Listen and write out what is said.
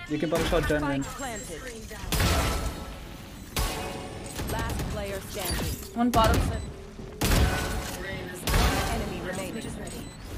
You can bottom shot Jen. Planted. Last player standing. One bottom. One enemy remaining.